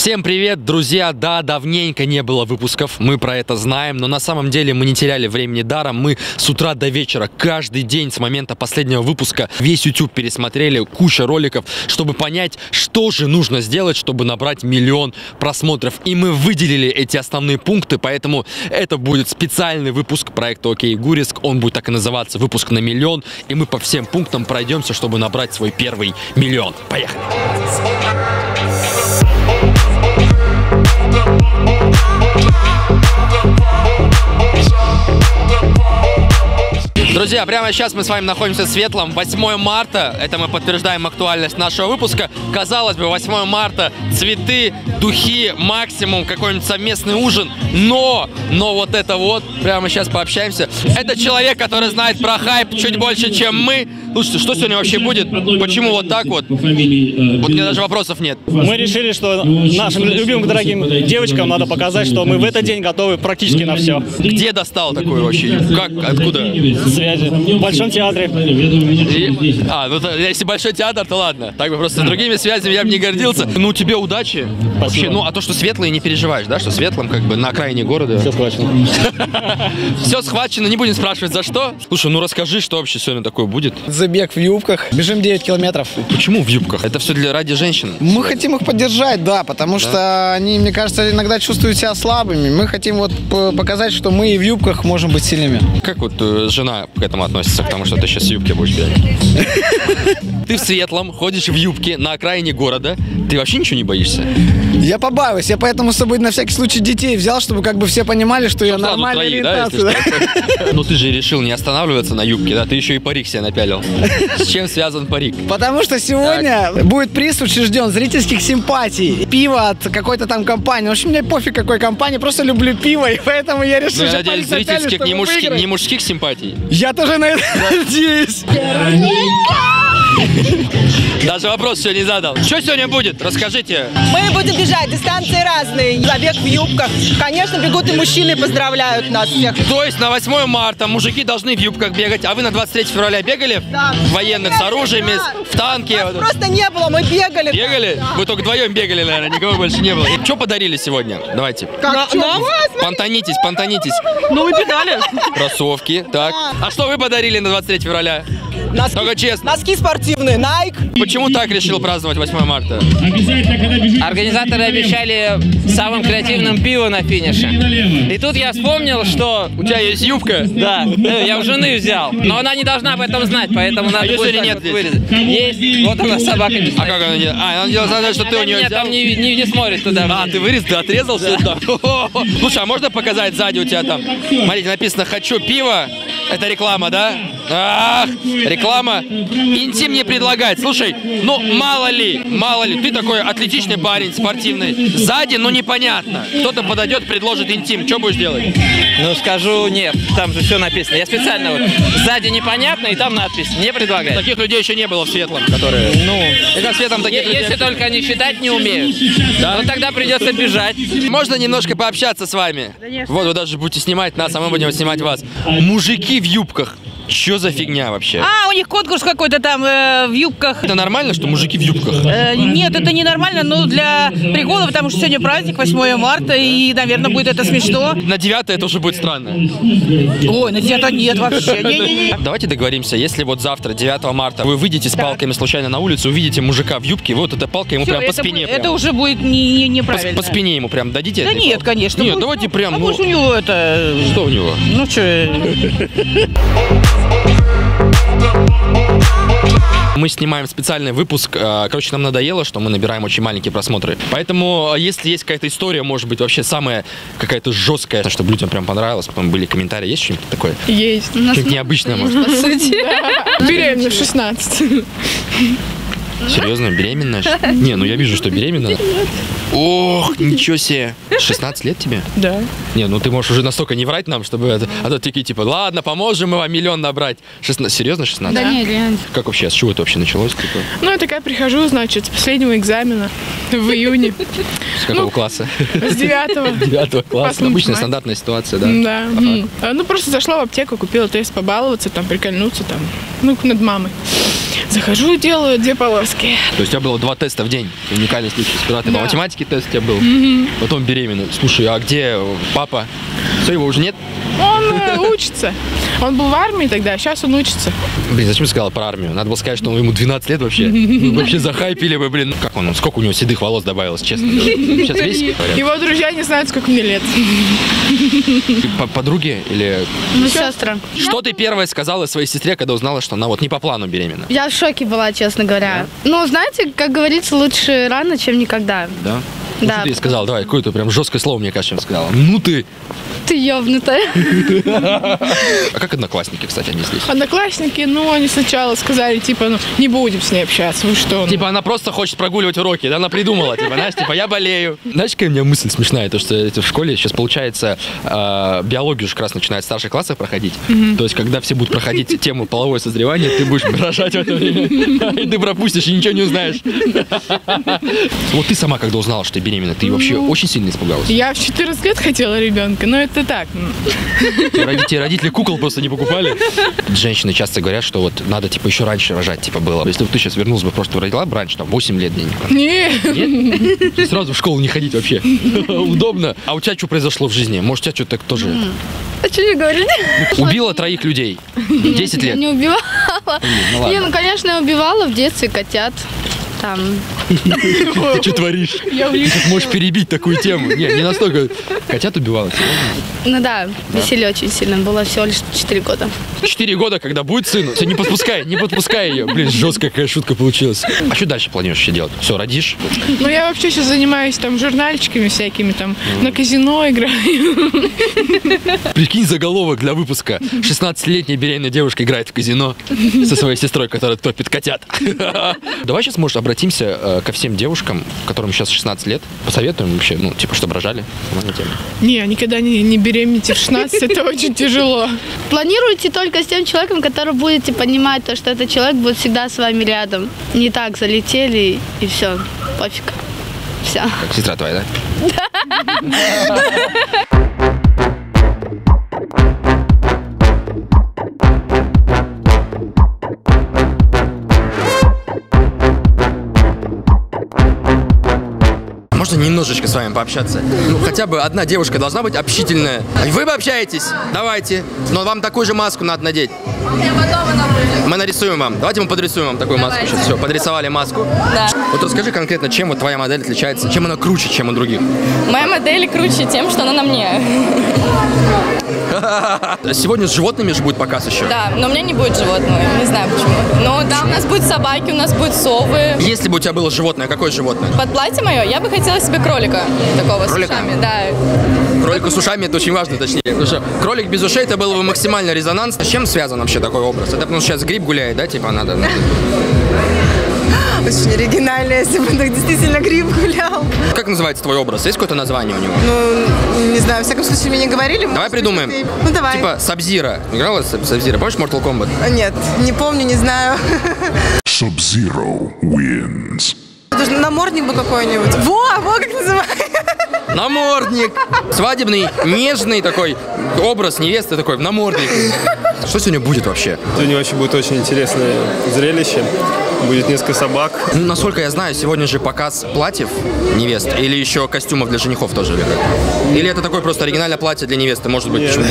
Всем привет, друзья! Да, давненько не было выпусков, мы про это знаем, но на самом деле мы не теряли времени даром. Мы с утра до вечера, каждый день с момента последнего выпуска весь YouTube пересмотрели, куча роликов, чтобы понять, что же нужно сделать, чтобы набрать 1 000 000 просмотров. И мы выделили эти основные пункты, поэтому это будет специальный выпуск проекта «Окей, Гурьевск». Он будет так и называться «Выпуск на 1 000 000». И мы по всем пунктам пройдемся, чтобы набрать свой первый 1 000 000. Поехали! Друзья, прямо сейчас мы с вами находимся в Светлом. 8 марта, это мы подтверждаем актуальность нашего выпуска. Казалось бы, 8 марта, цветы, духи, максимум какой-нибудь совместный ужин. Но вот это вот, прямо сейчас пообщаемся. Это человек, который знает про хайп чуть больше, чем мы. Слушайте, что сегодня вообще будет? Почему вот так вот? Вот мне даже вопросов нет. Мы решили, что нашим любимым дорогим девочкам надо показать, что мы в этот день готовы практически на все. Где достал такую вообще? Как? Откуда? Связи. В Большом театре. Если Большой театр, то ладно. Так бы просто с другими связями я бы не гордился. Ну, тебе удачи. Спасибо. Вообще, ну, а то, что Светлый, не переживаешь, да? Что Светлым как бы на окраине города. Все схвачено. Все схвачено, не будем спрашивать за что. Слушай, ну расскажи, что вообще сегодня такое будет. Забег в юбках. Бежим 9 километров. Почему в юбках? Это все ради женщин? Мы хотим их поддержать, да, потому что они, мне кажется, иногда чувствуют себя слабыми. Мы хотим вот показать, что мы и в юбках можем быть сильными. Как вот жена к этому относится, к тому, что ты сейчас в юбке будешь бегать? Ты в Светлом, ходишь в юбке на окраине города. Ты вообще ничего не боишься? Я побаиваюсь. Я поэтому с собой на всякий случай детей взял, чтобы как бы все понимали, что я нормальная ориентация. Но ты же решил не останавливаться на юбке, да? Ты еще и парик себе напялил. С чем связан парик? Потому что сегодня будет приз учрежден зрительских симпатий. Пиво от какой-то там компании. В общем, мне пофиг какой компании, просто люблю пиво, и поэтому я решил, я надеюсь, зрительских, не мужских симпатий. Я тоже на это надеюсь. Даже вопрос еще не задал. Что сегодня будет? Расскажите. Мы будем бежать, дистанции разные. Забег в юбках. Конечно, бегут и мужчины, поздравляют нас всех. То есть на 8 марта мужики должны в юбках бегать, а вы на 23 февраля бегали? Да. В военных с оружиями, в танке? Нас просто не было, мы бегали. Бегали? Да. Вы только вдвоем бегали, наверное, никого больше не было. И что подарили сегодня? Давайте. Как нам? Понтанитесь. Ну, вы бегали. Кроссовки, так. А что вы подарили на 23 февраля? Только честно. Носки спортивные, Nike. Почему так решил праздновать 8 марта? Организаторы обещали самым креативным пиво на финише. И тут я вспомнил, что... У тебя есть юбка? Да, я у жены взял. Но она не должна об этом знать, поэтому надо будет сегодня нет вот вырезать. Есть, вот она собака не А знает. как она не... она делает, знает, что ты у нее Меня взял? там не смотрит туда. А, ты вырез, ты отрезал все это? Слушай, а можно показать сзади у тебя там? Смотрите, написано «Хочу пиво». Это реклама, да? Ах, реклама. Интим не предлагать. Слушай, ну мало ли, ты такой атлетичный парень, спортивный. Сзади, ну непонятно. Кто-то подойдет, предложит интим. Что будешь делать? Ну скажу нет, там же все написано. Я специально вот сзади непонятно, и там надпись «Не предлагай». Таких людей еще не было в Светлом, которые... Ну, Это в Светлом таких людей... если только они считать не умеют, Да? ну тогда придется бежать. Можно немножко пообщаться с вами? Конечно. Вот, вы даже будете снимать нас, а мы будем снимать вас. Мужики в юбках. Что за фигня вообще? У них конкурс какой-то там в юбках. Это нормально, что мужики в юбках? Нет, это не нормально, но для прикола, потому что сегодня праздник, 8 марта, и, наверное, будет это смешно. На 9 это уже будет странно. Ой, на это нет вообще. Не-не-не. Давайте договоримся, если вот завтра, 9 марта, вы выйдете с палками случайно на улицу, увидите мужика в юбке, вы вот эта палка ему Всё, прям по это спине. это прям. уже будет неправильно. По спине ему прям дадите? Да этой нет, палкой? конечно. Нет, Может, давайте прям, А ну... может у него это... Что у него? Ну что... Мы снимаем специальный выпуск. Короче, нам надоело, что мы набираем очень маленькие просмотры. Поэтому, если есть какая-то история, может быть, вообще самая какая-то жесткая, чтобы людям прям понравилось, потом были комментарии, есть что-нибудь такое? Есть. Что-нибудь необычное, может? По сути. Беременна в 16. Серьезно, беременная? Не, ну я вижу, что беременна. Ох, ничего себе. 16 лет тебе? Да. Не, ну ты можешь уже настолько не врать нам, чтобы... А то такие типа, ладно, поможем мы вам 1 000 000 набрать. 16... Серьезно 16? Да нет, реально. Как вообще? С чего это вообще началось? Типа? Ну, я такая прихожу, значит, с последнего экзамена в июне. С какого класса? С 9-го. 9 класса. Обычная стандартная ситуация, да? Да. Ну, просто зашла в аптеку, купила тест побаловаться, там, прикольнуться, там, ну, над мамой. Захожу, делаю 2 полоски. То есть у тебя было 2 теста в день. Уникальный случай. Сперва ты по математике тест у тебя был, потом беременный. Слушай, а где папа? Все, его уже нет? Он учится. Он был в армии тогда, а сейчас он учится. Блин, зачем ты сказала про армию? Надо было сказать, что ему 12 лет вообще. Ну, вообще захайпили бы, блин. Как он? Сколько у него седых волос добавилось, честно? Сейчас весь? Его друзья не знают, сколько мне лет. Подруги или... Сестра. Что ты первое сказала своей сестре, когда узнала, что она вот не по плану беременна? Я в шоке была, честно говоря. Ну, знаете, как говорится, лучше рано, чем никогда. Да? Да. Ну, что ты ей сказала? Давай, какое-то прям жесткое слово, мне кажется, сказала. Ну ты! Ты ёбнутая. А как одноклассники, кстати, они здесь? Одноклассники, ну, они сначала сказали, типа, ну, не будем с ней общаться, вы что? Ну. Типа она просто хочет прогуливать уроки, да, она придумала, типа, знаешь, типа, я болею. Знаешь, какая у меня мысль смешная, то, что в школе сейчас, получается, биологию же как раз начинает в старших классах проходить, то есть, когда все будут проходить тему половое созревание, ты будешь рожать в это время, и ты пропустишь, и ничего не узнаешь. Вот ты сама, когда узнала, что ты беременна, ты вообще очень сильно испугалась? Я в 14 лет хотела ребенка, но это так. Тебе родители кукол просто не покупали? Женщины часто говорят, что вот надо, типа, еще раньше рожать, типа, было. Если бы ты сейчас вернулась бы, просто родила бы раньше, там, 8 лет где-нибудь. Нет. Сразу в школу не ходить вообще. Удобно. А у тебя что произошло в жизни? Может, у тебя что-то так тоже... А что не говорите? Убила 3 людей. 10 Я лет. не убивала. Ну, ладно. Не, ну, конечно, я убивала в детстве котят. Там. Ты что творишь? Ты сейчас можешь перебить такую тему. Не настолько. Котят убивала? Ну да, веселье очень сильно было, всего лишь 4 года. 4 года, когда будет сыну. Все, не подпускай ее. Блин, жесткая какая шутка получилась. А что дальше планируешь еще делать? Все, родишь? Ну, я вообще сейчас занимаюсь там журнальчиками всякими, там, на казино играю. Прикинь заголовок для выпуска. 16-летняя беременная девушка играет в казино со своей сестрой, которая топит котят. Давай сейчас, может, обратимся ко всем девушкам, которым сейчас 16 лет. Посоветуем вообще, ну, типа, чтобы рожали. Не, никогда не беременните в 16, это очень тяжело. Планируйте только с тем человеком, который будете понимать, то, что этот человек будет всегда с вами рядом. Не так залетели и все, пофиг. Все. Как сестра твоя, да? Можно немножечко с вами пообщаться? Ну, хотя бы одна девушка должна быть общительная. Вы бы общаетесь? Давайте. Но вам такую же маску надо надеть. Мы нарисуем вам. Давайте мы подрисуем вам такую маску. Сейчас все, подрисовали маску. Да. Вот расскажи конкретно, чем вот твоя модель отличается, чем она круче, чем у других? Моя модель круче тем, что она на мне. Сегодня с животными же будет показ еще. Да, но у меня не будет животного, не знаю почему. Но да, у нас будут собаки, у нас будут совы. Если бы у тебя было животное, какое животное? Под платье мое я бы хотела себе кролика такого Кролика? с ушами. Да. Кролика с ушами, это очень важно, точнее. Потому что кролик без ушей, это было бы максимально резонанс. С чем связан вообще такой образ? Это потому что сейчас гриб гуляет, да? Типа надо... Очень оригинально, если бы так действительно гриб гулял. Как называется твой образ? Есть какое-то название у него? Ну, не знаю, во всяком случае, мне не говорили. Давай придумаем. Ну, давай. Типа Саб-Зиро. Играла Саб-Зиро? Помнишь Mortal Kombat? Нет, не помню, не знаю. Sub-Zero wins. Должен намордник был какой-нибудь. Во, как называется. Намордник. Свадебный, нежный такой образ невесты такой в наморднике. Что сегодня будет вообще? Сегодня вообще будет очень интересное зрелище. Будет несколько собак. Ну, насколько я знаю, сегодня же показ платьев невест или еще костюмов для женихов тоже. Или это такое просто оригинальное платье для невесты, может быть, почему?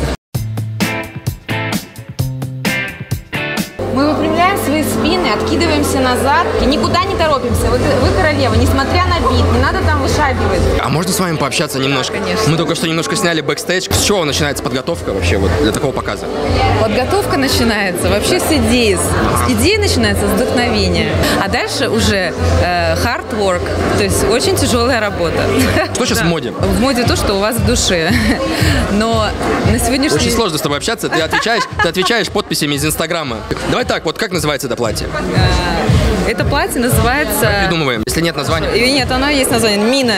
Мы выпрямляем свои спины, откидываемся назад и никуда не торопимся. Вы королева, несмотря на бит, не надо там вышагивать. А можно с вами пообщаться немножко? Конечно. Мы только что немножко сняли бэкстейдж. С чего начинается подготовка вообще вот для такого показа? Подготовка начинается вообще с идеи. Идея начинается с вдохновения. А дальше уже hard work, то есть очень тяжелая работа. Что сейчас в моде? В моде то, что у вас в душе. Но на сегодняшний... Очень сложно с тобой общаться. Ты отвечаешь подписями из Инстаграма. Давай так, вот как называется это платье? Это платье называется... Как придумываем, если нет названия? Нет, оно есть название.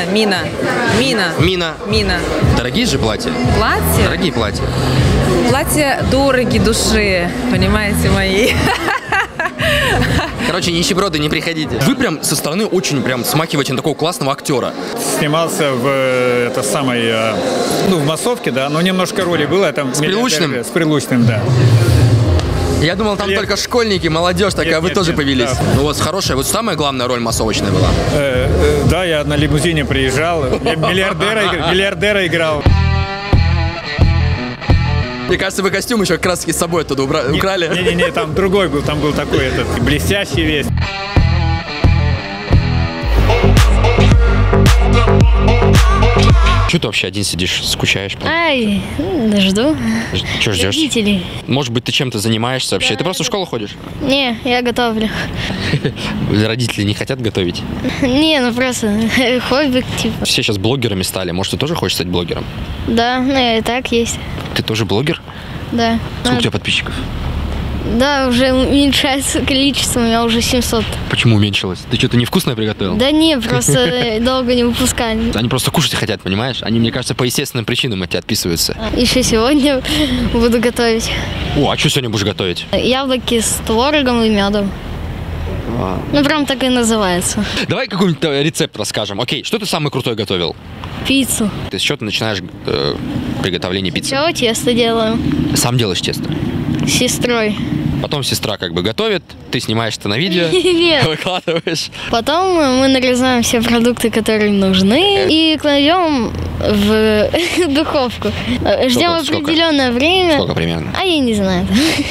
Мина. Дорогие же платья? Платья? Дорогие платья. Платья дороги души, понимаете, мои. Короче, нищеброды, не приходите. Вы прям со стороны очень прям смахиваете на такого классного актера. Снимался в в массовке, да, но немножко роли было. Там с Прилучным? С Прилучным, да. Я думал, там только школьники, молодежь такая, вы тоже повелись. Да. У вас хорошая, вот самая главная роль массовочная была. Да, я на лимузине приезжал, я миллиардера играл. Мне кажется, вы костюм еще как раз с собой оттуда украли. Не, там другой был, там был такой блестящий весь. Что ты вообще один сидишь, скучаешь? Ай, жду. Что ждешь? Родителей. Может быть, ты чем-то занимаешься вообще? Ты просто в школу ходишь? Не, я готовлю. Родители не хотят готовить? Не, ну просто хобби, типа. Все сейчас блогерами стали. Может, ты тоже хочешь стать блогером? Да, ну и так есть. Ты тоже блогер? Да. Сколько у тебя подписчиков? Да, уже уменьшается количество, у меня уже 700. Почему уменьшилось? Ты что-то невкусное приготовил? Да не, просто долго не выпускали. Они просто кушать хотят, понимаешь? Они, мне кажется, по естественным причинам от тебя отписываются. Еще сегодня буду готовить. О, а что сегодня будешь готовить? Яблоки с творогом и медом. Ну, прям так и называется. Давай какой-нибудь рецепт расскажем. Окей, что ты самый крутой готовил? Пиццу. Ты с чего ты начинаешь приготовление пиццы? Сначала тесто делаю. Сам делаешь тесто? С сестрой. Потом сестра как бы готовит, ты снимаешь это на видео, выкладываешь. Потом мы нарезаем все продукты, которые нужны, и кладем в духовку. Ждем определенное время. Сколько примерно? А я не знаю.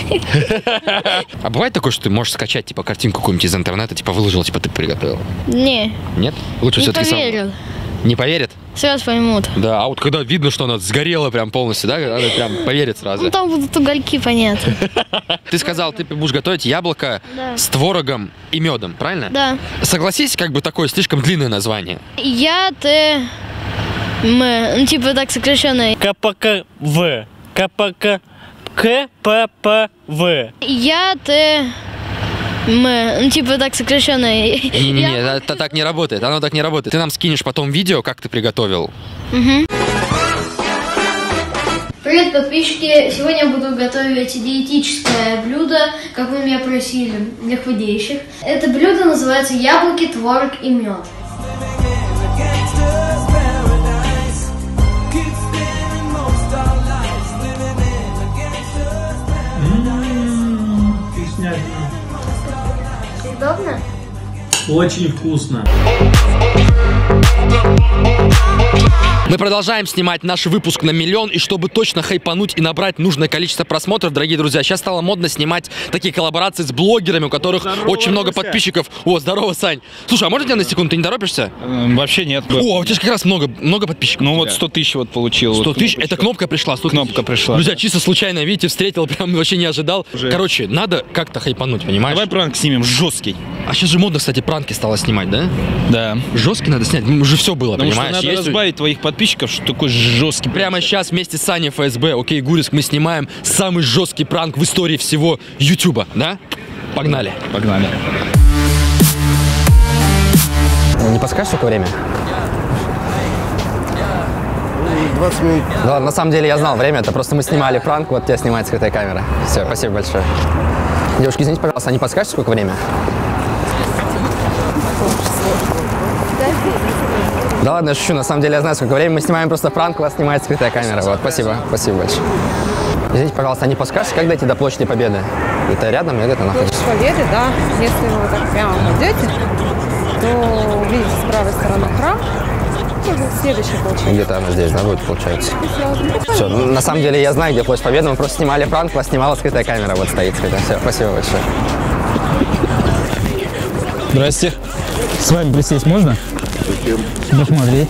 А бывает такое, что ты можешь скачать типа картинку какую-нибудь из интернета, типа выложил, типа ты приготовил? Не. Нет? Лучше не все-таки поверят. Не поверят? Сразу поймут. Да, а вот когда видно, что она сгорела прям полностью, да, надо прям поверить сразу. Ну там будут угольки, понятно. Ты сказал, ты будешь готовить яблоко с творогом и медом, правильно? Да. Согласись, как бы такое слишком длинное название. Я-Т-М. Ну типа так сокращенное. КПКВ. КППВ. Я-Т-М. Ну, типа так сокращенное. Не-не-не, это так не работает, оно так не работает. Ты нам скинешь потом видео, как ты приготовил. Угу. Привет, подписчики! Сегодня я буду готовить диетическое блюдо, как вы меня просили, для худеющих. Это блюдо называется яблоки, творог и мед. Удобно? Очень вкусно. Мы продолжаем снимать наш выпуск на 1 000 000, и чтобы точно хайпануть и набрать нужное количество просмотров, дорогие друзья, сейчас стало модно снимать такие коллаборации с блогерами, у которых очень много подписчиков. О, здорово, Сань. Слушай, а можно тебя на секунду, ты не торопишься? Вообще нет. О, у тебя же как раз много подписчиков. Ну вот 100 тысяч вот получил. 100 тысяч? Это кнопка пришла? Кнопка пришла. Друзья, чисто случайно, видите, встретил, прям вообще не ожидал. Короче, надо как-то хайпануть, понимаешь? Давай пранк снимем, жесткий. А сейчас же модно, кстати, пранки стало снимать, да? Да. Жесткий надо снять, уже все было, потому понимаешь? Что надо разбавить твоих подписчиков, что такой жесткий. Прямо сейчас вместе с Саней ФСБ, окей, Гуриск, мы снимаем самый жесткий пранк в истории всего Ютуба, да? Погнали. Погнали. Не подскажешь, сколько время? 20 минут. Да, на самом деле я знал время, это просто мы снимали пранк, вот тебя снимает скрытая камера. Все, спасибо большое. Девушки, извините, пожалуйста, а не подскажете, сколько время? Да ладно, я шучу, на самом деле я знаю, сколько времени. Мы снимаем просто пранк, у вас снимает скрытая камера. Вот, спасибо большое. Извините, пожалуйста, а не подскажете, как дойти до Площади Победы? Это рядом или где-то находится? Площадь Победы, да. Если вы так прямо пойдете, то увидите с правой стороны храм. Следующий получается. Где-то она здесь, да, будет, получается? Все, на самом деле я знаю, где Площадь Победы. Мы просто снимали пранк, вас снимала скрытая камера, вот стоит скрытая. Все, спасибо большое. Здрасте. С вами присесть можно? Посмотреть.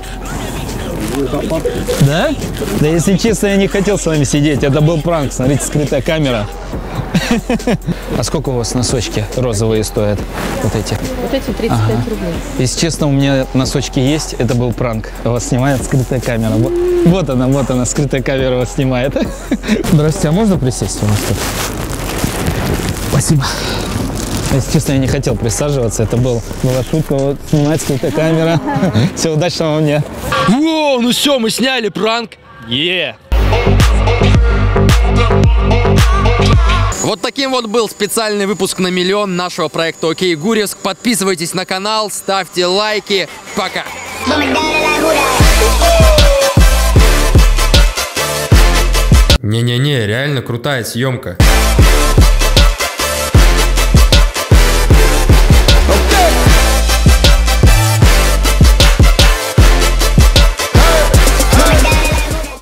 Да? Да, если честно, я не хотел с вами сидеть. Это был пранк. Смотрите, скрытая камера. А сколько у вас носочки розовые стоят? Вот эти? Вот эти 35 рублей. Если честно, у меня носочки есть. Это был пранк. Вас снимает скрытая камера. Вот она, скрытая камера вас снимает. Здравствуйте, а можно присесть у нас тут? Спасибо. Если честно, я не хотел присаживаться. Это была шутка. Вот, снимать скрытая камера. Все, удачного вам дня. О, ну все, мы сняли пранк. Вот таким вот был специальный выпуск на 1 000 000 нашего проекта «Окей, Гуриск». Подписывайтесь на канал, ставьте лайки. Пока! Не-не-не, реально крутая съемка.